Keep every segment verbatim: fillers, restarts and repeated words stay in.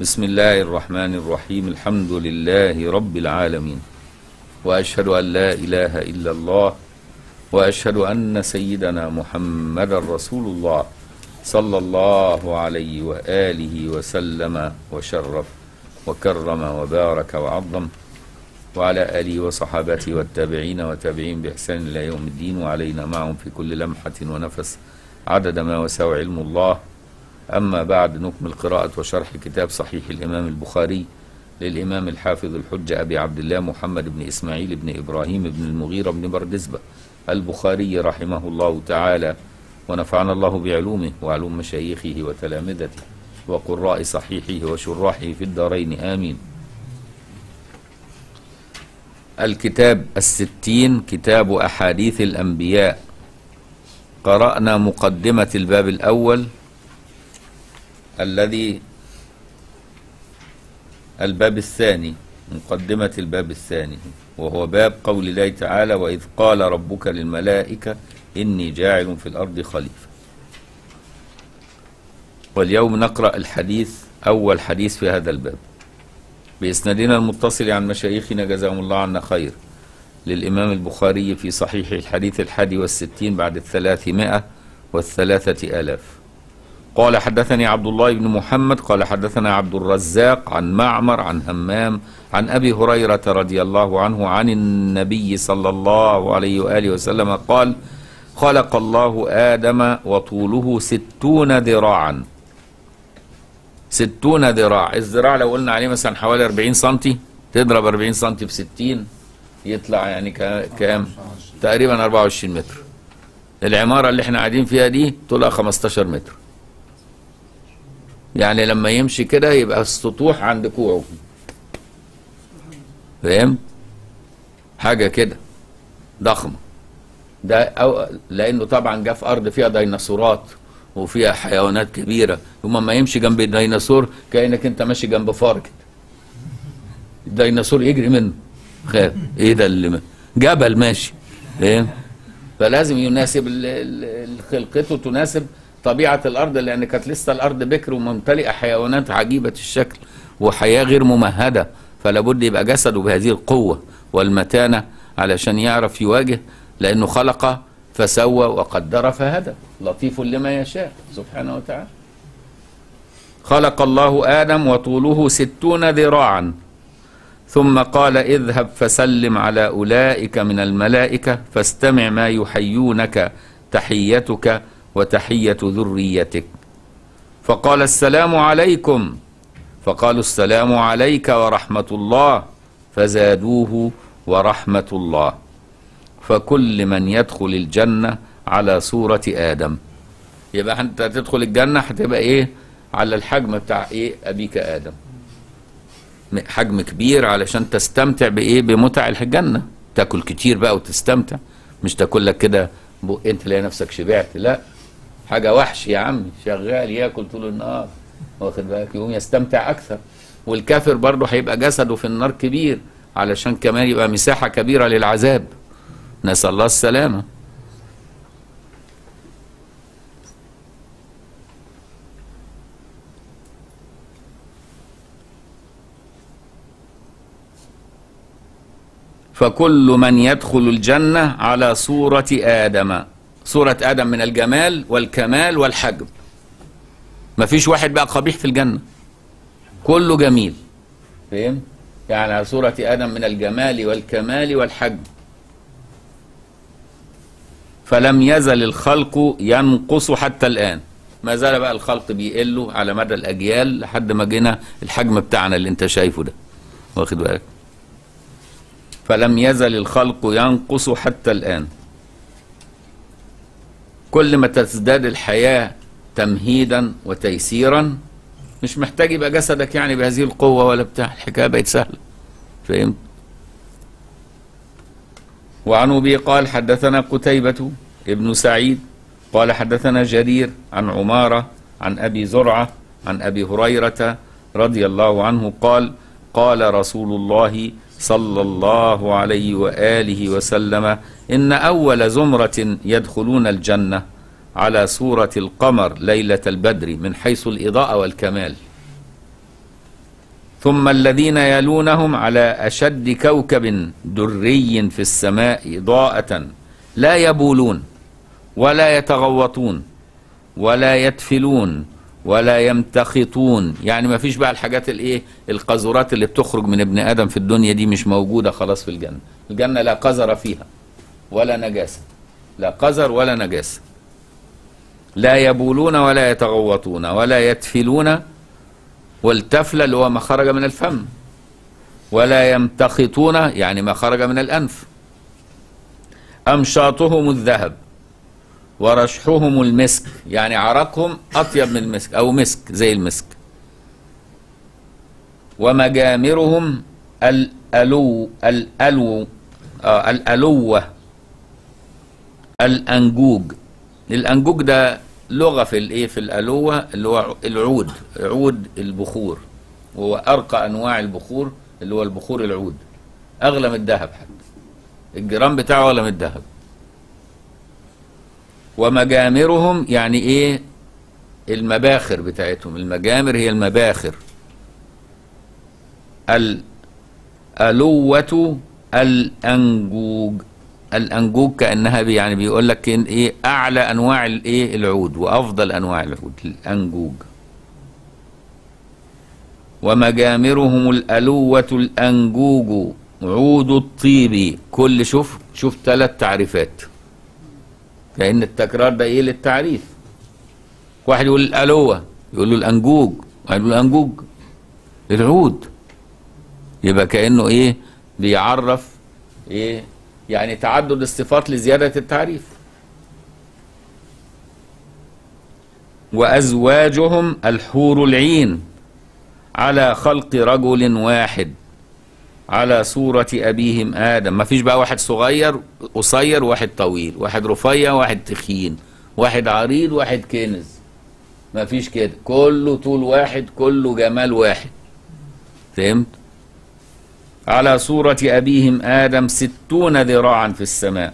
بسم الله الرحمن الرحيم. الحمد لله رب العالمين، وأشهد أن لا إله إلا الله، وأشهد أن سيدنا محمد رسول الله صلى الله عليه وآله وسلم وشرف وكرم وبارك وعظم، وعلى آله وصحابته والتابعين وتابعين بإحسان إلى يوم الدين، وعلينا معهم في كل لمحة ونفس عدد ما وسع علم الله. أما بعد، نكمل قراءة وشرح كتاب صحيح الإمام البخاري للإمام الحافظ الحجة أبي عبد الله محمد بن إسماعيل بن إبراهيم بن المغيرة بن بردزبة البخاري رحمه الله تعالى، ونفعنا الله بعلومه وعلوم مشايخه وتلامذته وقراء صحيحه وشراحه في الدارين آمين. الكتاب الستين، كتاب أحاديث الأنبياء. قرأنا مقدمة الباب الأول الذي الباب الثاني، مقدمة الباب الثاني، وهو باب قول الله تعالى: وإذ قال ربك للملائكة إني جاعل في الأرض خليفة. واليوم نقرأ الحديث، أول حديث في هذا الباب، بإسنادنا المتصل عن مشايخنا جزاهم الله عنا خير، للإمام البخاري في صحيح الحديث الحادي والستين بعد الثلاثمائة والثلاثة آلاف. قال: حدثني عبد الله بن محمد قال حدثنا عبد الرزاق عن معمر عن همام عن أبي هريرة رضي الله عنه عن النبي صلى الله عليه وآله وسلم قال: خلق الله آدم وطوله ستون ذراعا. ستون ذراع، الذراع لو قلنا عليه مثلا حوالي أربعين سنتي، تضرب أربعين سنتي في ستين يطلع يعني كام؟ تقريبا أربعة وعشرين متر. العمارة اللي احنا قاعدين فيها دي طولها خمستاشر متر، يعني لما يمشي كده يبقى السطوح عند كوعه، فاهم؟ حاجة كده ضخمة. ده أو لأنه طبعا جه في أرض فيها ديناصورات وفيها حيوانات كبيرة، ثم ما يمشي جنب الديناصور كأنك أنت ماشي جنب فار كده، الديناصور يجري منه، خاف إيه ده اللي جبل ماشي، فاهم؟ فلازم يناسب خلقته، تناسب طبيعة الأرض، لأن كانت لسه الأرض بكر وممتلئة حيوانات عجيبة الشكل وحياة غير ممهدة، فلا بد يبقى جسده بهذه القوة والمتانة علشان يعرف يواجه، لأنه خلق فسوى وقدر فهدى، لطيف لما يشاء سبحانه وتعالى. خلق الله آدم وطوله ستون ذراعا، ثم قال: اذهب فسلم على أولئك من الملائكة فاستمع ما يحيونك تحيتك وتحية ذريتك. فقال: السلام عليكم. فقالوا: السلام عليك ورحمة الله. فزادوه: ورحمة الله. فكل من يدخل الجنة على صورة آدم. يبقى أنت تدخل الجنة هتبقى إيه؟ على الحجم بتاع إيه؟ أبيك آدم، حجم كبير علشان تستمتع بإيه؟ بمتع الجنة، تاكل كتير بقى وتستمتع، مش تاكل لك كده انت تلاقي نفسك شبعت، لا، حاجة وحش يا عم، شغال ياكل طول النهار، واخد بالك، يقوم يستمتع أكثر. والكافر برضه هيبقى جسده في النار كبير علشان كمان يبقى مساحة كبيرة للعذاب، نسأل الله السلامة. فكل من يدخل الجنة على صورة آدم. صورة آدم من الجمال والكمال والحجم، مفيش واحد بقى قبيح في الجنة، كله جميل، فاهم؟ يعني على صورة آدم من الجمال والكمال والحجم. فلم يزل الخلق ينقص حتى الآن، ما زال بقى الخلق بيقلوا على مدى الأجيال لحد ما جينا الحجم بتاعنا اللي انت شايفه ده، واخد بالك؟ فلم يزل الخلق ينقص حتى الآن. كل ما تزداد الحياة تمهيدا وتيسيرا، مش محتاج يبقى جسدك يعني بهذه القوة ولا بتاع، الحكاية بقت سهلة، فهمت؟ وعن أبي قال: حدثنا قتيبة ابن سعيد قال حدثنا جرير عن عمارة عن أبي زرعة عن أبي هريرة رضي الله عنه قال: قال رسول الله صلى الله عليه وآله وسلم: إن أول زمرة يدخلون الجنة على صورة القمر ليلة البدر من حيث الإضاءة والكمال. ثم الذين يلونهم على أشد كوكب دري في السماء ضاءة لا يبولون ولا يتغوطون ولا يتفلون ولا يمتخطون، يعني ما فيش بقى الحاجات الايه القذورات اللي بتخرج من ابن آدم في الدنيا دي، مش موجودة خلاص في الجنة. الجنة لا قذر فيها ولا نجاسة، لا قذر ولا نجاسة. لا يبولون ولا يتغوطون ولا يتفلون، والتفل اللي هو ما خرج من الفم، ولا يمتخطون يعني ما خرج من الأنف. أمشاطهم الذهب ورشحهم المسك، يعني عرقهم أطيب من المسك أو مسك زي المسك. ومجامرهم الألو الألو آه الألوة الأنجوج. الأنجوج ده لغة في الإيه في الألوة اللي هو العود، عود البخور، وهو أرقى أنواع البخور اللي هو البخور العود، أغلى من الذهب، حتى الجرام بتاعه أغلى من الذهب. ومجامرهم يعني إيه المباخر بتاعتهم، المجامر هي المباخر. الألوة الأنجوج، الأنجوج كأنها بي يعني بيقول لك إيه أعلى أنواع الإيه العود وأفضل أنواع العود الأنجوج. ومجامرهم الألوة الأنجوج عود الطيب. كل شوف شوف ثلاث تعريفات، لأن التكرار ده إيه للتعريف. واحد يقول الألوة يقول له الأنجوج، واحد يقول الأنجوج العود، يبقى كأنه إيه بيعرف إيه يعني تعدد الصفات لزيادة التعريف. وأزواجهم الحور العين على خلق رجل واحد على صورة أبيهم آدم. ما فيش بقى واحد صغير قصير واحد طويل، واحد رفيع واحد تخين، واحد عريض واحد كنز، ما فيش كده، كله طول واحد، كله جمال واحد. فهمت؟ على صورة أبيهم آدم ستون ذراعا في السماء.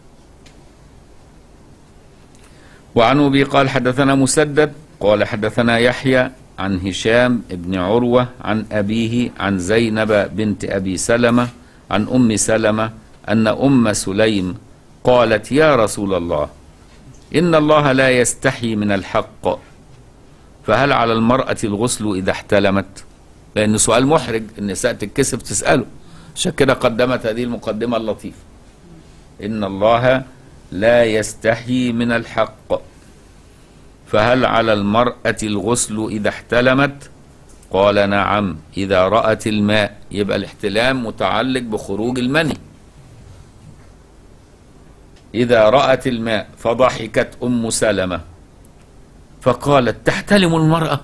وعن أبي قال حدثنا مسدد قال حدثنا يحيى عن هشام بن عروة عن أبيه عن زينب بنت أبي سلمة عن أم سلمة أن أم سليم قالت يا رسول الله إن الله لا يستحي من الحق، فهل على المرأة الغسل إذا احتلمت؟ لأن سؤال محرج، النساء تتكسف تسأله، عشان كده قدمت هذه المقدمة اللطيفة. إن الله لا يستحي من الحق، فهل على المرأة الغسل إذا احتلمت؟ قال نعم إذا رأت الماء. يبقى الاحتلام متعلق بخروج المني. إذا رأت الماء. فضحكت أم سلمة فقالت تحتلم المرأة؟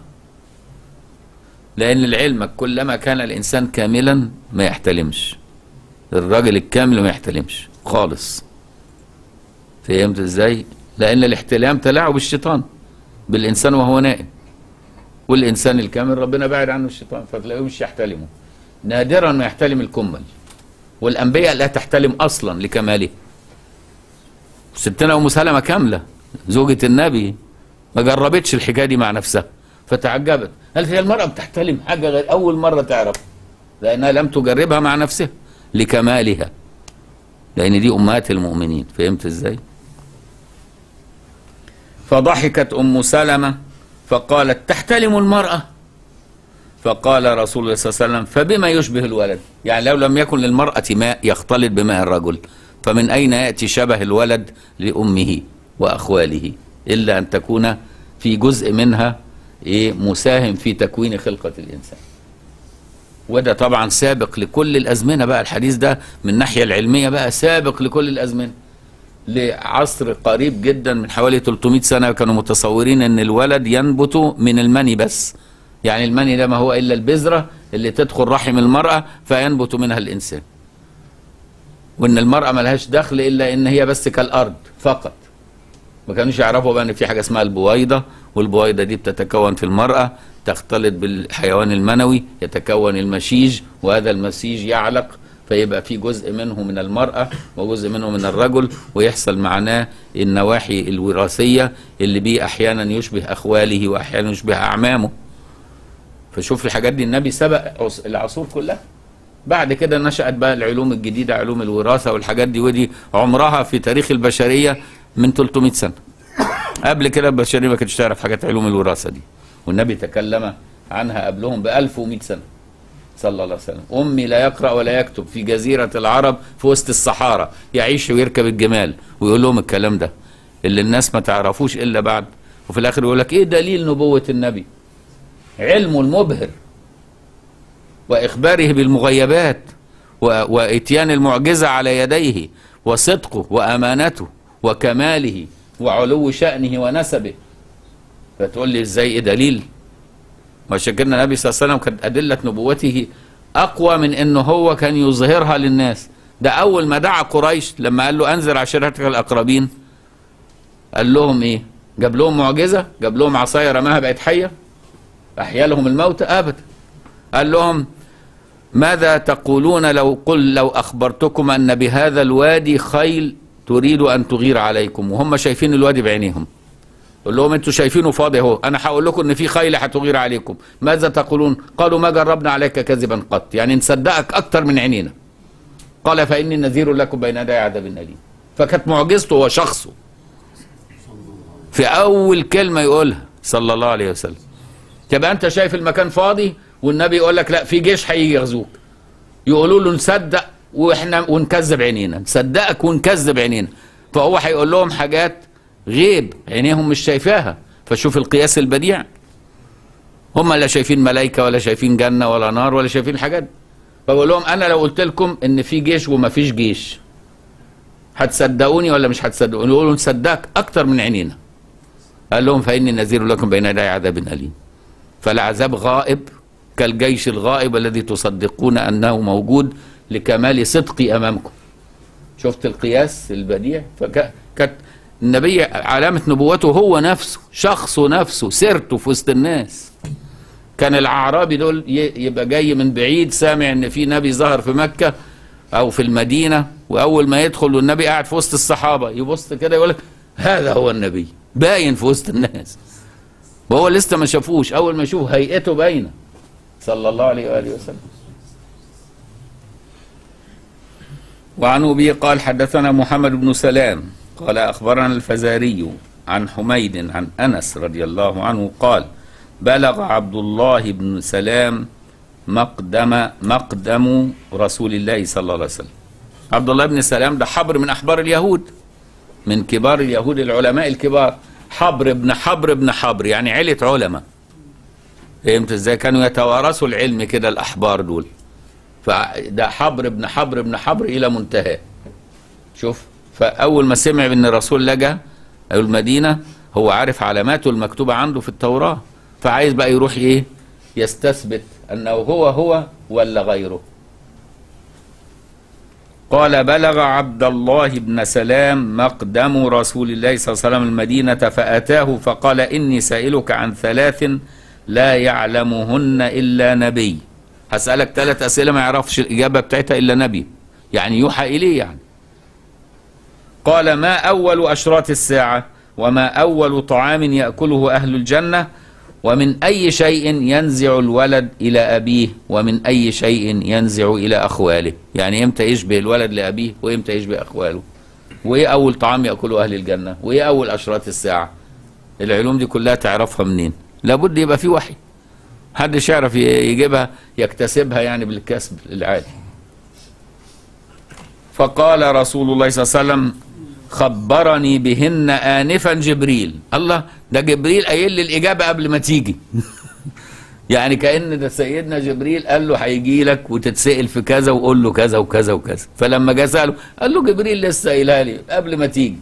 لأن لعلمك كلما كان الإنسان كاملا ما يحتلمش، الراجل الكامل ما يحتلمش خالص. فهمت ازاي؟ لأن الاحتلام تلاعب الشيطان بالإنسان وهو نائم، والإنسان الكامل ربنا بعد عنه الشيطان، فتلاقيه مش يحتلمه. نادرا ما يحتلم الكمل، والأنبياء لا تحتلم أصلا لكماله. ستنا أم سلمة كاملة زوجة النبي ما جربتش الحكاية دي مع نفسها، فتعجبت، قالت هي المرأة بتحتلم؟ حاجة غير أول مرة تعرف، لأنها لم تجربها مع نفسها لكمالها، لأن دي أمهات المؤمنين. فهمت ازاي؟ فضحكت أم سلمة فقالت تحتلم المرأة؟ فقال رسول الله صلى الله عليه وسلم فبما يشبه الولد؟ يعني لو لم يكن للمرأة ماء يختلط بماء الرجل، فمن أين يأتي شبه الولد لأمه وأخواله إلا أن تكون في جزء منها إيه مساهم في تكوين خلقة الإنسان. وده طبعا سابق لكل الأزمنة بقى، الحديث ده من الناحية العلمية بقى سابق لكل الأزمنة. لعصر قريب جدا من حوالي ثلاثمائة سنة كانوا متصورين ان الولد ينبت من المني بس، يعني المني ده ما هو إلا البذرة اللي تدخل رحم المرأة فينبت منها الإنسان، وان المرأة ملهاش دخل إلا ان هي بس كالأرض فقط. ما كانوش يعرفوا بقى ان في حاجة اسمها البويضة، والبويضة دي بتتكون في المرأة تختلط بالحيوان المنوي يتكون المسيج، وهذا المسيج يعلق فيبقى في جزء منه من المرأة وجزء منه من الرجل، ويحصل معناه النواحي الوراثية اللي بيه أحيانا يشبه أخواله وأحيانا يشبه أعمامه. فشوف الحاجات دي النبي سبق العصور كلها. بعد كده نشأت بقى العلوم الجديدة، علوم الوراثة والحاجات دي، ودي عمرها في تاريخ البشرية من ثلاثمائة سنة. قبل كده البشرية ما كانتش تعرف حاجات علوم الوراثة دي، والنبي تكلم عنها قبلهم ب ألف ومئة سنة صلى الله عليه وسلم. أمي لا يقرأ ولا يكتب في جزيرة العرب في وسط الصحارى، يعيش ويركب الجمال، ويقول لهم الكلام ده اللي الناس ما تعرفوش إلا بعد. وفي الآخر يقول لك إيه دليل نبوة النبي؟ علمه المبهر وإخباره بالمغيبات وإتيان المعجزة على يديه وصدقه وأمانته وكماله وعلو شأنه ونسبه. فتقول لي إزاي إيه دليل؟ وعشان كده النبي صلى الله عليه وسلم كانت أدلة نبوته أقوى من إنه هو كان يظهرها للناس. ده أول ما دعا قريش لما قال له أنذر عشيرتك الأقربين، قال لهم إيه؟ جاب لهم معجزة؟ جاب لهم عصاية رماها بقت حية؟ أحيا لهم الموت؟ أبدا. قال لهم ماذا تقولون لو قل لو أخبرتكم أن بهذا الوادي خيل تريد أن تغير عليكم، وهم شايفين الوادي بعينيهم. قل لهم انتوا شايفينه فاضي اهو، انا هقول لكم ان في خيل هتغير عليكم، ماذا تقولون؟ قالوا ما جربنا عليك كذبا قط، يعني نصدقك اكتر من عينينا. قال فاني نذير لكم بين يدي عذاب اليم. فكانت معجزته وشخصه في اول كلمه يقولها صلى الله عليه وسلم. تبقى انت شايف المكان فاضي والنبي يقول لك لا في جيش هيجي يغزوك، يقولوا له نصدق واحنا ونكذب عينينا، نصدقك ونكذب عينينا. فهو هيقول لهم حاجات غيب عينيهم مش شايفاها. فشوف القياس البديع، هم لا شايفين ملائكه ولا شايفين جنه ولا نار ولا شايفين حاجات. فبقول لهم انا لو قلت لكم ان في جيش وما فيش جيش هتصدقوني ولا مش هتصدقوني؟ يقولوا نصدقك اكتر من عينينا. قال لهم فاني نذير لكم بين يدي عذاب اليم. فالعذاب غائب كالجيش الغائب الذي تصدقون انه موجود لكمال صدقي امامكم. شفت القياس البديع؟ فكانت النبي علامة نبوته هو نفسه، شخصه نفسه، سيرته في وسط الناس. كان الأعرابي دول يبقى جاي من بعيد سامع ان في نبي ظهر في مكة او في المدينة، واول ما يدخل والنبي قاعد في وسط الصحابة يبص كده يقول لك هذا هو النبي، باين في وسط الناس، وهو لسه ما شافوش. اول ما يشوف هيئته باينة صلى الله عليه وآله وسلم. وعن أبي قال حدثنا محمد بن سلام قال أخبرنا الفزاري عن حميد عن أنس رضي الله عنه قال بلغ عبد الله بن سلام مقدم مقدم رسول الله صلى الله عليه وسلم. عبد الله بن سلام ده حبر من أحبار اليهود، من كبار اليهود العلماء الكبار. حبر ابن حبر ابن حبر، يعني عيلة علماء. فهمت ازاي؟ كانوا يتوارثوا العلم كده الأحبار دول. فده حبر ابن حبر ابن حبر إلى منتهى. شوف، فأول ما سمع ان الرسول لجأ المدينة هو عارف علاماته المكتوبة عنده في التوراة، فعايز بقى يروح ايه؟ يستثبت انه هو هو ولا غيره. قال بلغ عبد الله بن سلام مقدم رسول الله صلى الله عليه وسلم المدينة فأتاه فقال إني سائلك عن ثلاث لا يعلمهن إلا نبي. هسألك ثلاث أسئلة ما يعرفش الإجابة بتاعتها إلا نبي، يعني يوحى إليه يعني. قال ما أول أشراط الساعة؟ وما أول طعام يأكله أهل الجنة؟ ومن أي شيء ينزع الولد إلى أبيه؟ ومن أي شيء ينزع إلى أخواله؟ يعني إمتى يشبه الولد لأبيه وإمتى يشبه أخواله؟ وإيه أول طعام يأكله أهل الجنة؟ وإيه أول أشراط الساعة؟ العلوم دي كلها تعرفها منين؟ لابد يبقى في وحي، محدش يعرف يجيبها يكتسبها يعني بالكسب العادي. فقال رسول الله صلى الله عليه وسلم خبرني بهن آنفا جبريل. الله، ده جبريل قايل لي الإجابة قبل ما تيجي. يعني كأن ده سيدنا جبريل قال له هيجي لك وتتسأل في كذا وقول له كذا وكذا وكذا. فلما جه سأله قال له جبريل لسه قايلها لي قبل ما تيجي.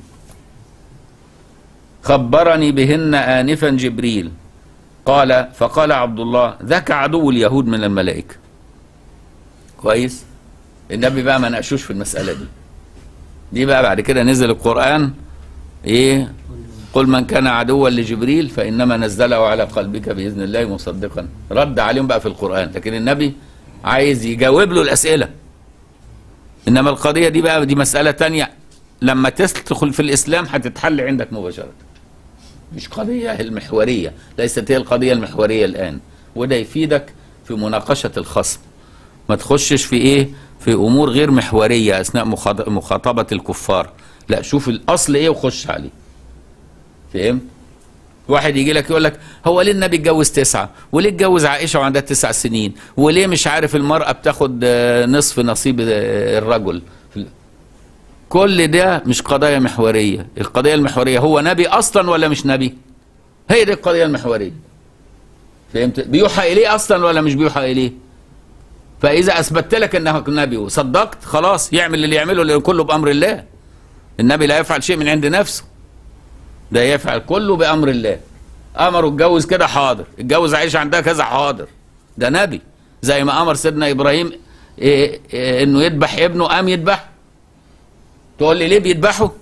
خبرني بهن آنفا جبريل. قال فقال عبد الله ذاك عدو اليهود من الملائكة. كويس؟ النبي بقى ما ناقشوش في المسألة دي. دي بقى بعد كده نزل القرآن ايه؟ قل من كان عدوا لجبريل فإنما نزله على قلبك بإذن الله مصدقا. رد عليهم بقى في القرآن، لكن النبي عايز يجاوب له الأسئلة. إنما القضية دي بقى دي مسألة تانية، لما تدخل في الإسلام هتتحل عندك مباشرة. مش قضية المحورية، ليست هي القضية المحورية الآن. وده يفيدك في مناقشة الخصم. ما تخشش في ايه، في امور غير محورية اثناء مخاطبة الكفار، لا شوف الاصل ايه وخش عليه. فهمت؟ واحد يجي لك يقول لك هو ليه النبي اتجوز تسعة؟ وليه اتجوز عائشة وعندها تسع سنين؟ وليه مش عارف المرأة بتاخد نصف نصيب الرجل؟ كل ده مش قضايا محورية. القضية المحورية هو نبي أصلا ولا مش نبي؟ هي دي القضية المحورية. فهمت؟ بيوحى إليه أصلا ولا مش بيوحى إليه؟ فإذا أثبتت لك أنه نبي وصدقت خلاص يعمل اللي يعمله اللي كله بأمر الله. النبي لا يفعل شيء من عند نفسه، ده يفعل كله بأمر الله. أمره اتجوز كده حاضر، اتجوز عائشة عندها كذا حاضر، ده نبي. زي ما أمر سيدنا إبراهيم إيه إيه إنه يذبح ابنه قام يذبح. تقول لي ليه بيذبحه؟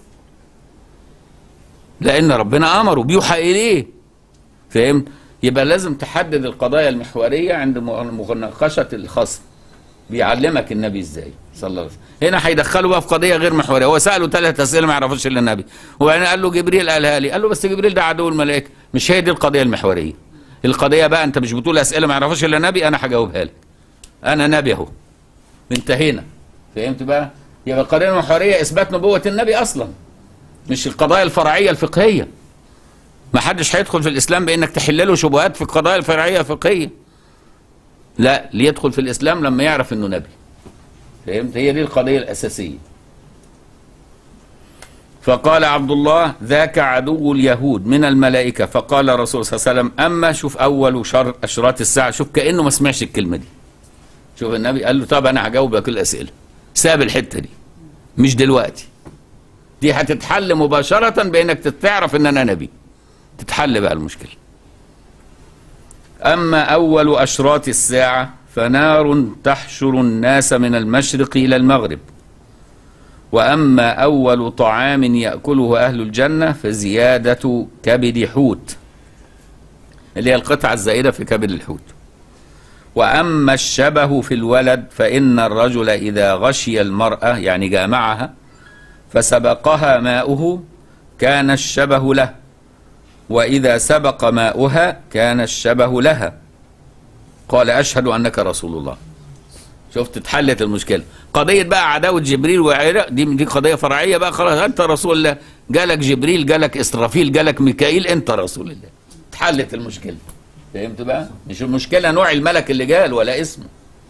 لأن ربنا أمره بيوحى إليه. فهمت؟ يبقى لازم تحدد القضايا المحورية عند مناقشة الخصم. بيعلمك النبي ازاي صلى الله عليه وسلم. هنا هيدخلوا بقى في قضيه غير محوريه. هو ساله ثلاث اسئله ما يعرفوش الا النبي، وبعدين قال له جبريل قالها لي، قال له بس جبريل ده عدو الملائكه. مش هي دي القضيه المحوريه. القضيه بقى انت مش بتقول اسئله ما يعرفوش الا النبي، انا هجاوبها لك. انا نبي اهو. انتهينا. فهمت بقى؟ يبقى القضيه المحوريه اثبات نبوه النبي اصلا، مش القضايا الفرعيه الفقهيه. ما حدش هيدخل في الاسلام بانك تحل له شبهات في القضايا الفرعيه الفقهيه. لا، ليدخل في الاسلام لما يعرف انه نبي. فهمت؟ هي دي القضيه الاساسيه. فقال عبد الله ذاك عدو اليهود من الملائكه. فقال الرسول صلى الله عليه وسلم اما شوف اول شر اشراط الساعه، شوف كانه ما سمعش الكلمه دي. شوف النبي قال له طب انا هجاوبك كل الاسئله، ساب الحته دي مش دلوقتي، دي هتتحل مباشره بانك تعرف ان انا نبي، تتحل بقى المشكله. اما اول اشراط الساعه فنار تحشر الناس من المشرق الى المغرب، واما اول طعام ياكله اهل الجنه فزياده كبد حوت، اللي هي القطعه الزائده في كبد الحوت. واما الشبه في الولد فان الرجل اذا غشي المراه يعني جامعها فسبقها ماؤه كان الشبه له، واذا سبق ماؤها كان الشبه لها. قال اشهد انك رسول الله. شفت اتحلت المشكله. قضيه بقى عداوه جبريل وعراق دي دي قضيه فرعيه بقى، خلاص انت رسول الله، جالك جبريل جالك اسرافيل جالك ميكائيل، انت رسول الله. اتحلت المشكله. فهمت بقى؟ مش المشكله نوع الملك اللي جال ولا اسمه.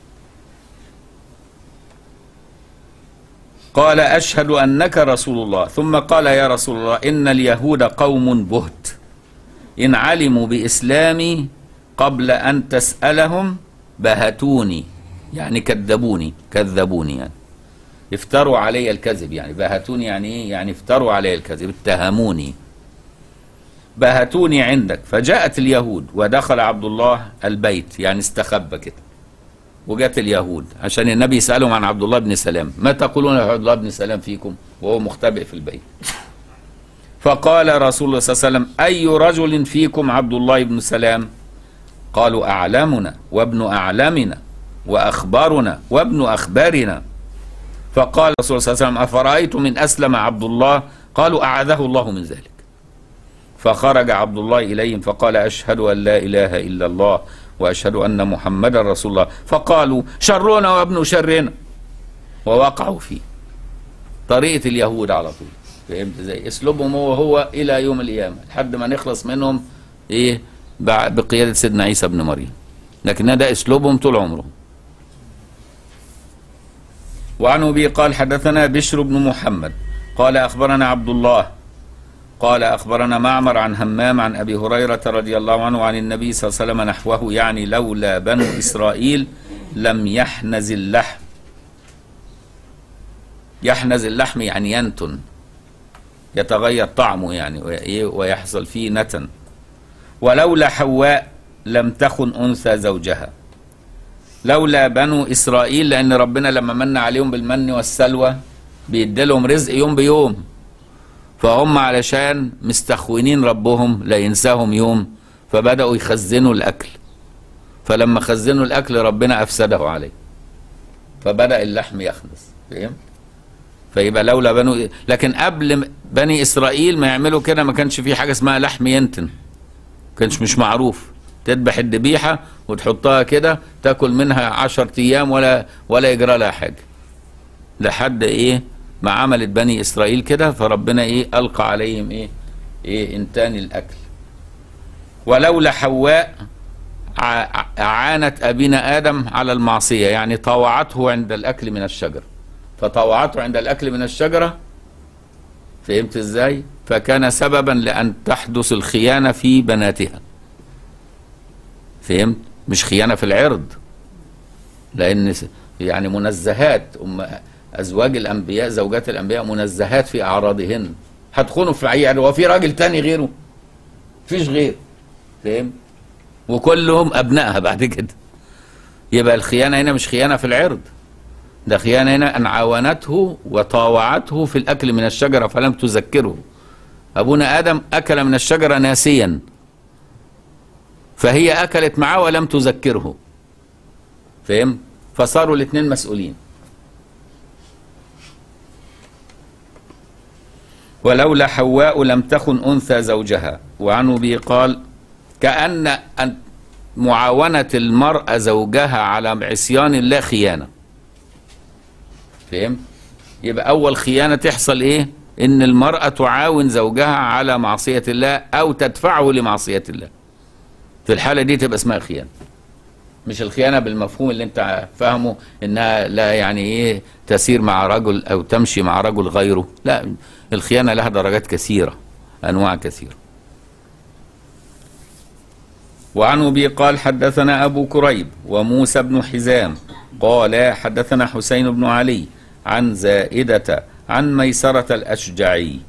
قال اشهد انك رسول الله. ثم قال يا رسول الله ان اليهود قوم بهت ان علموا باسلامي قبل ان تسالهم بهتوني، يعني كذبوني كذبوني يعني افتروا علي الكذب. يعني بهتوني يعني ايه؟ يعني افتروا علي الكذب، اتهموني، بهتوني عندك. فجاءت اليهود ودخل عبد الله البيت، يعني استخبى كده، وجاءت اليهود عشان النبي يسألهم عن عبد الله بن سلام. ما تقولون يا عبد الله بن سلام فيكم وهو مختبئ في البيت؟ فقال رسول الله صلى الله عليه وسلم أي رجل فيكم عبد الله بن سلام؟ قالوا أعلمنا وابن أعلمنا وأخبارنا وابن أخبارنا. فقال رسول الله صلى الله عليه وسلم أفرأيتم من أسلم عبد الله؟ قالوا أعاذه الله من ذلك. فخرج عبد الله إليهم فقال أشهد أن لا إله إلا الله وأشهد أن محمدا رسول الله. فقالوا شرنا وابن شرنا، ووقعوا فيه. طريقة اليهود على طول. فهمت ازاي؟ اسلوبهم هو هو إلى يوم القيامة لحد ما نخلص منهم إيه بقيادة سيدنا عيسى بن مريم، لكن ده اسلوبهم طول عمرهم. وعن أبي قال حدثنا بشر بن محمد قال أخبرنا عبد الله قال أخبرنا معمر عن همام عن أبي هريرة رضي الله عنه عن النبي صلى الله عليه وسلم نحوه، يعني لولا بنو إسرائيل لم يحنز اللحم. يحنز اللحم يعني ينتن، يتغير طعمه يعني ويحصل فيه نتن. ولولا حواء لم تخن أنثى زوجها. لولا بنو إسرائيل لأن ربنا لما من عليهم بالمن والسلوى بيديلهم رزق يوم بيوم، فهم علشان مستخونين ربهم لا ينساهم يوم، فبدأوا يخزنوا الأكل. فلما خزنوا الأكل ربنا أفسده عليه، فبدأ اللحم يخنس. فهم؟ فيبقى لولا بنو، لكن قبل بني إسرائيل ما يعملوا كده ما كانش في حاجة اسمها لحم ينتن، كانش مش معروف. تذبح الذبيحة وتحطها كده تاكل منها عشر أيام ولا ولا يجرى لها حاجة، لحد إيه ما عملت بني إسرائيل كده، فربنا إيه ألقى عليهم إيه إيه إنتان الأكل. ولولا حواء عانت أبينا آدم على المعصية، يعني طاوعته عند الأكل من الشجرة، فطاوعته عند الأكل من الشجرة، فهمت إزاي؟ فكان سببا لأن تحدث الخيانة في بناتها، فهمت؟ مش خيانة في العرض، لأن يعني منزهات أم أزواج الأنبياء زوجات الأنبياء منزهات في أعراضهن، هتخونوا في أي عرض وفي راجل تاني غيره؟ فيش غير، فهمت؟ وكلهم أبنائها بعد كده. يبقى الخيانة هنا مش خيانة في العرض، ده خيانة هنا أن عاونته وطاوعته في الأكل من الشجرة فلم تذكره. أبونا آدم أكل من الشجرة ناسيا، فهي أكلت معه ولم تذكره، فهم؟ فصاروا الاثنين مسؤولين. ولولا حواء لم تخن أنثى زوجها. وعن أبي قال كأن معاونة المرأة زوجها على عصيان الله خيانة، فهم؟ يبقى أول خيانة تحصل إيه؟ إن المرأة تعاون زوجها على معصية الله أو تدفعه لمعصية الله. في الحالة دي تبقى اسمها خيانة، مش الخيانة بالمفهوم اللي أنت فاهمه إنها لا يعني إيه تسير مع رجل أو تمشي مع رجل غيره، لا، الخيانة لها درجات كثيرة، أنواع كثيرة. وعن أبي قال حدثنا أبو كريب وموسى بن حزام قال حدثنا حسين بن علي عن زائدة عن ميسرة الأشجعي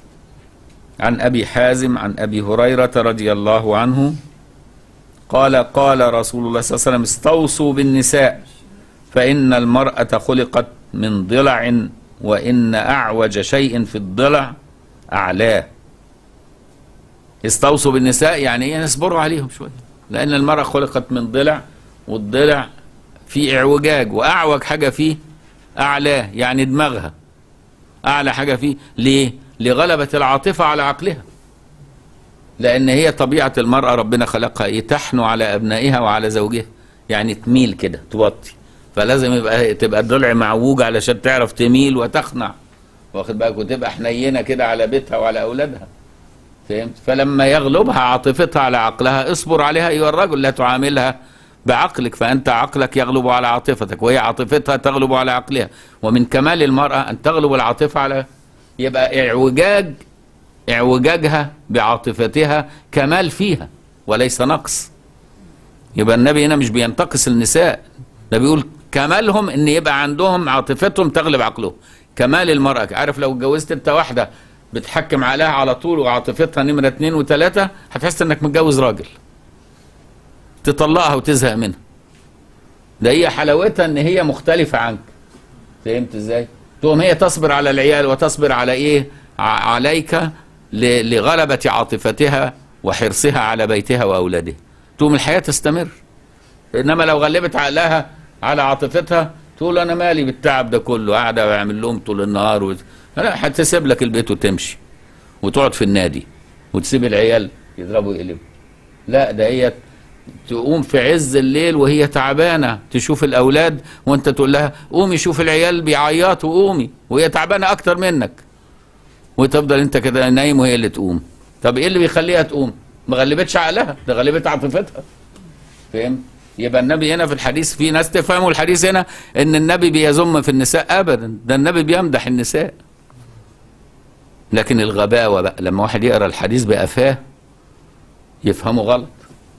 عن أبي حازم عن أبي هريرة رضي الله عنه قال قال رسول الله صلى الله عليه وسلم استوصوا بالنساء فإن المرأة خلقت من ضلع وإن أعوج شيء في الضلع أعلاه. استوصوا بالنساء يعني ايه؟ نصبروا عليهم شوية، لأن المرأة خلقت من ضلع، والضلع فيه اعوجاج، وأعوج حاجة فيه أعلاه، يعني دماغها أعلى حاجة فيه. ليه؟ لغلبة العاطفة على عقلها، لأن هي طبيعة المرأة ربنا خلقها إيه؟ تحنو على أبنائها وعلى زوجها، يعني تميل كده توطي، فلازم يبقى تبقى الضلع معوج علشان تعرف تميل وتخنع، واخد بالك، وتبقى حنينة كده على بيتها وعلى أولادها، فهمت؟ فلما يغلبها عاطفتها على عقلها اصبر عليها أيها الرجل، لا تعاملها بعقلك، فأنت عقلك يغلب على عاطفتك وهي عاطفتها تغلب على عقلها. ومن كمال المرأة أن تغلب العاطفة على، يبقى اعوجاج اعوجاجها بعاطفتها كمال فيها وليس نقص. يبقى النبي هنا مش بينتقص النساء، ده بيقول كمالهم ان يبقى عندهم عاطفتهم تغلب عقلهم. كمال المرأة، عارف لو اتجوزت انت واحدة بتحكم عليها على طول وعاطفتها نمرة اتنين وتلاتة، هتحس انك متجوز راجل، تطلقها وتزهق منها. ده هي حلاوتها ان هي مختلفة عنك، فهمت ازاي؟ تقوم هي تصبر على العيال وتصبر على ايه؟ عليك لغلبة عاطفتها وحرصها على بيتها واولادها، تقوم الحياة تستمر. انما لو غلبت عقلها على عاطفتها تقول انا مالي بالتعب ده كله، قاعده واعمل لهم طول النهار و... لا، هتسيب لك البيت وتمشي وتقعد في النادي وتسيب العيال يضربوا يقلبوا. لا، ده هي تقوم في عز الليل وهي تعبانه تشوف الاولاد، وانت تقول لها قومي شوف العيال بيعيطوا قومي، وهي تعبانه اكتر منك، وتفضل انت كده نايم وهي اللي تقوم. طب ايه اللي بيخليها تقوم؟ ما غلبتش عقلها، ده غلبت عاطفتها، فاهم؟ يبقى النبي هنا في الحديث، في ناس تفهموا الحديث هنا ان النبي بيذم في النساء، ابدا، ده النبي بيمدح النساء. لكن الغباوه بقى لما واحد يقرا الحديث بقفاه يفهمه غلط.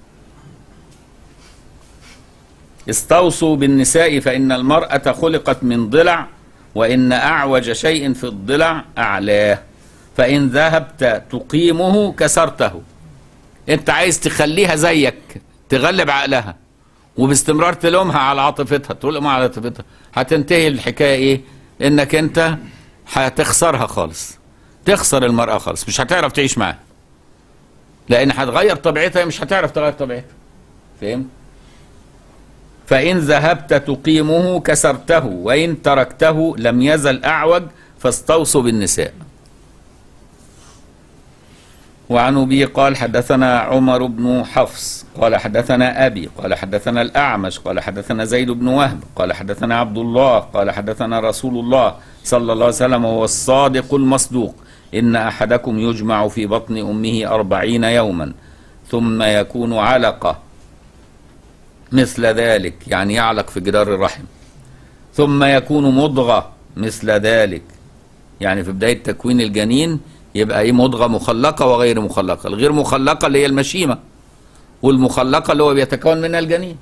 استوصوا بالنساء فإن المرأة خلقت من ضلع وإن أعوج شيء في الضلع أعلاه فإن ذهبت تقيمه كسرته. أنت عايز تخليها زيك تغلب عقلها وباستمرار تلومها على عاطفتها، تلومها على عاطفتها، هتنتهي الحكاية إيه؟ إنك أنت هتخسرها خالص، تخسر المرأة خالص، مش هتعرف تعيش معاها، لأن هتغير طبيعتها، مش هتعرف تغير طبيعتها، فهمت؟ فإن ذهبت تقيمه كسرته وإن تركته لم يزل أعوج فاستوصوا بالنساء. وعن أبي قال حدثنا عمر بن حفص قال حدثنا أبي قال حدثنا الأعمش قال حدثنا زيد بن وهب قال حدثنا عبد الله قال حدثنا رسول الله صلى الله عليه وسلم وهو الصادق المصدوق إن أحدكم يجمع في بطن أمه أربعين يوما ثم يكون علقة مثل ذلك، يعني يعلق في جدار الرحم، ثم يكون مضغة مثل ذلك، يعني في بداية تكوين الجنين يبقى ايه مضغة مخلقة وغير مخلقة. الغير مخلقة اللي هي المشيمة، والمخلقة اللي هو بيتكون منها الجنين.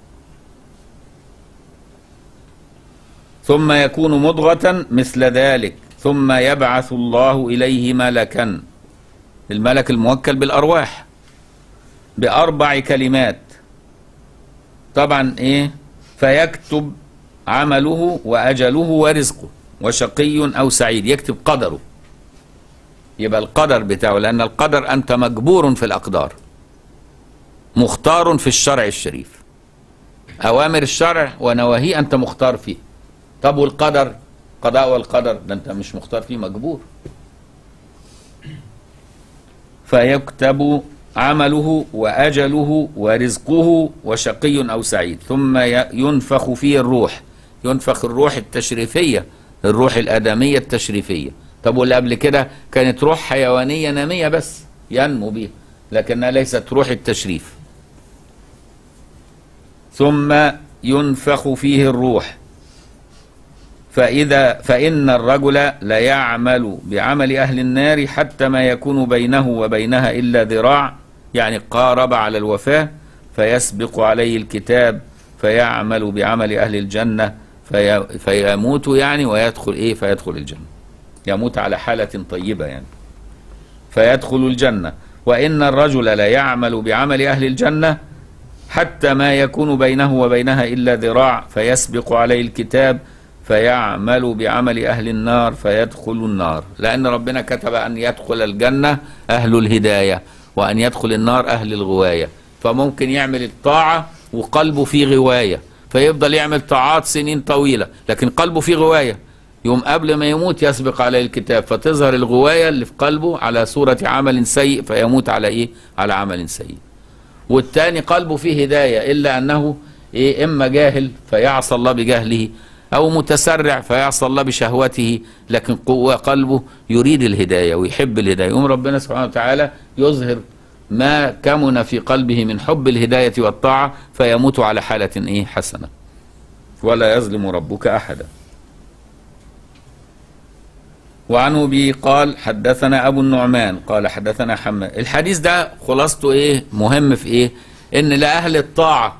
ثم يكون مضغة مثل ذلك ثم يبعث الله إليه ملكا، الملك الموكل بالأرواح، بأربع كلمات طبعا ايه، فيكتب عمله وأجله ورزقه وشقي أو سعيد، يكتب قدره، يبقى القدر بتاعه، لأن القدر أنت مجبور في الأقدار، مختار في الشرع الشريف، أوامر الشرع ونواهي أنت مختار فيه. طب والقدر، قضاء والقدر ده أنت مش مختار فيه، مجبور. فيكتب عمله وأجله ورزقه وشقي أو سعيد، ثم ينفخ فيه الروح، ينفخ الروح التشريفية، الروح الآدمية التشريفية. طب واللي قبل كده كانت روح حيوانية نامية بس ينمو بيها، لكنها ليست روح التشريف. ثم ينفخ فيه الروح، فإذا فإن الرجل ليعمل بعمل أهل النار حتى ما يكون بينه وبينها إلا ذراع، يعني قارب على الوفاة، فيسبق عليه الكتاب فيعمل بعمل أهل الجنة في فيموت يعني ويدخل إيه، فيدخل الجنة، يموت على حالة طيبة يعني فيدخل الجنة. وإن الرجل لا يعمل بعمل أهل الجنة حتى ما يكون بينه وبينها إلا ذراع، فيسبق عليه الكتاب فيعمل بعمل أهل النار فيدخل النار، لأن ربنا كتب أن يدخل الجنة أهل الهداية وأن يدخل النار أهل الغواية. فممكن يعمل الطاعة وقلبه فيه غواية، فيفضل يعمل طاعات سنين طويلة لكن قلبه فيه غواية، يوم قبل ما يموت يسبق عليه الكتاب فتظهر الغواية اللي في قلبه على صورة عمل سيء، فيموت على إيه؟ على عمل سيء. والتاني قلبه فيه هداية، إلا أنه إيه، إما جاهل فيعصى الله بجهله، أو متسرع فيعصى الله بشهوته، لكن قوة قلبه يريد الهداية ويحب الهداية، يوم ربنا سبحانه وتعالى يظهر ما كمن في قلبه من حب الهداية والطاعة، فيموت على حالة إيه حسنة. ولا يظلم ربك أحدا. وعنه أبي قال حدثنا أبو النعمان قال حدثنا حماد. الحديث ده خلاصته إيه، مهم في إيه، إن لأهل الطاعة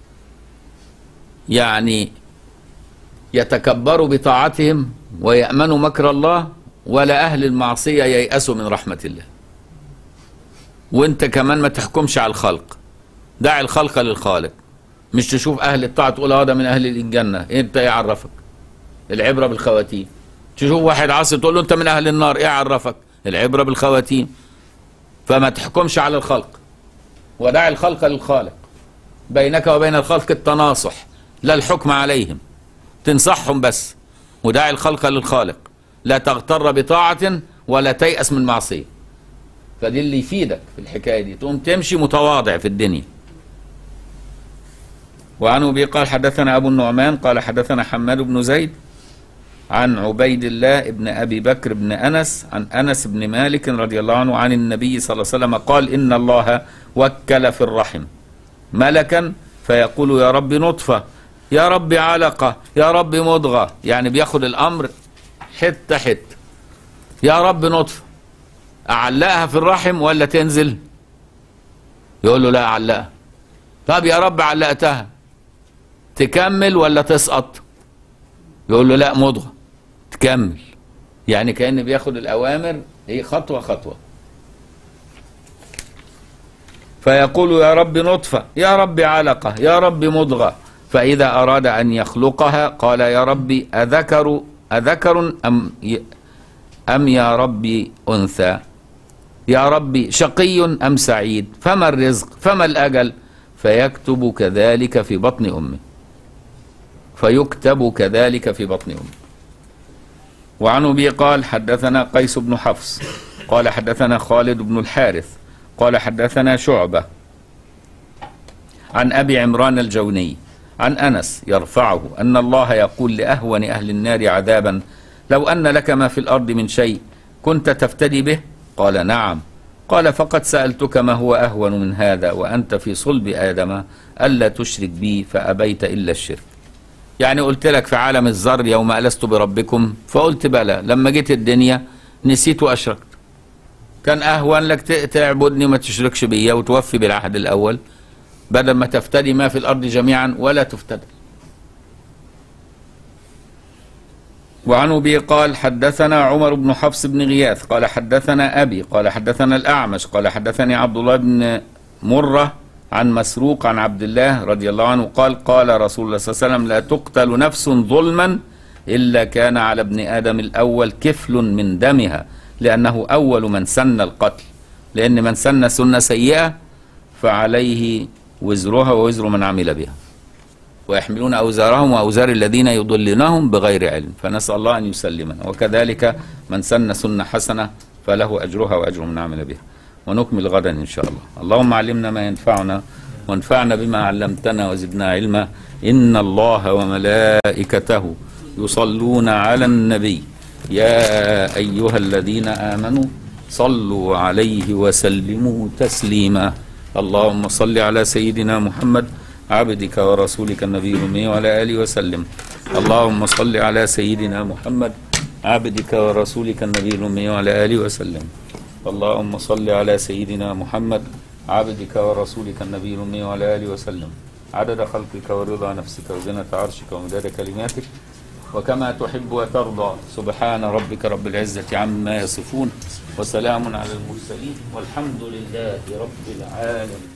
يعني يتكبروا بطاعتهم ويأمنوا مكر الله، ولا أهل المعصية ييأسوا من رحمة الله. وانت كمان ما تحكمش على الخلق، دع الخلق للخالق، مش تشوف أهل الطاعة تقول هذا من أهل الجنة، انت ايه عرفك؟ العبرة بالخواتيم. تشوف واحد عاصي تقول له انت من أهل النار، ايه عرفك؟ العبرة بالخواتيم. فما تحكمش على الخلق، ودع الخلق للخالق، بينك وبين الخلق التناصح لا الحكم عليهم، تنصحهم بس، وداعي الخلق للخالق، لا تغتر بطاعة ولا تيأس من معصية. فدي اللي يفيدك في الحكاية دي، تقوم تمشي متواضع في الدنيا. وعنه أبي قال حدثنا أبو النعمان قال حدثنا حماد بن زيد عن عبيد الله ابن أبي بكر بن أنس عن أنس بن مالك رضي الله عنه عن النبي صلى الله عليه وسلم قال إن الله وكل في الرحم ملكا فيقول يا رب نطفة، يا رب علقة، يا رب مضغة، يعني بياخد الأمر حتة حتة. يا رب نطفة، أعلقها في الرحم ولا تنزل؟ يقول له لا أعلقها. طب يا رب علقتها، تكمل ولا تسقط؟ يقول له لا مضغة، تكمل. يعني كأن بياخد الأوامر هي خطوة خطوة. فيقول يا رب نطفة، يا رب علقة، يا رب مضغة، فإذا أراد أن يخلقها قال يا ربي أذكر أذكر أم أم يا ربي أنثى، يا ربي شقي أم سعيد، فما الرزق فما الأجل، فيكتب كذلك في بطن أمه، فيكتب كذلك في بطن أمه. وعن أبي قال حدثنا قيس بن حفص قال حدثنا خالد بن الحارث قال حدثنا شعبة عن أبي عمران الجوني عن أنس يرفعه أن الله يقول لأهون أهل النار عذابا لو أن لك ما في الأرض من شيء كنت تفتدي به؟ قال نعم. قال فقد سألتك ما هو أهون من هذا وأنت في صلب آدم ألا تشرك بي فأبيت إلا الشرك. يعني قلت لك في عالم الذر يوم ألست بربكم فقلت بلى، لما جيت الدنيا نسيت وأشركت. كان أهون لك تعبدني وما تشركش بيا وتوفي بالعهد الأول بدل ما تفتدي ما في الأرض جميعا ولا تفتدي. وعن أبي قال حدثنا عمر بن حفص بن غياث قال حدثنا أبي قال حدثنا الأعمش قال حدثني عبد الله بن مرة عن مسروق عن عبد الله رضي الله عنه قال قال رسول الله صلى الله عليه وسلم لا تقتل نفس ظلما إلا كان على ابن آدم الأول كفل من دمها لأنه أول من سن القتل، لأن من سن سنة سيئة فعليه وزرها ووزر من عمل بها ويحملون أوزارهم وأوزار الذين يضلونهم بغير علم، فنسأل الله أن يسلمنا. وكذلك من سن سنة حسنة فله أجرها وأجر من عمل بها. ونكمل غدا إن شاء الله. اللهم علمنا ما ينفعنا وانفعنا بما علمتنا وزدنا علما. إن الله وملائكته يصلون على النبي يا أيها الذين آمنوا صلوا عليه وسلموا تسليما. اللهم صل على سيدنا محمد عبدك ورسولك النبي الأمي وعلى آله وسلم. اللهم صل على سيدنا محمد عبدك ورسولك النبي الأمي وعلى آله وسلم. اللهم صل على سيدنا محمد عبدك ورسولك النبي الأمي وعلى آله وسلم عدد خلقك ورضا نفسك وزنة عرشك ومداد كلماتك وكما تحب وترضى. سبحان ربك رب العزة عما يصفون وسلام على المرسلين والحمد لله رب العالمين.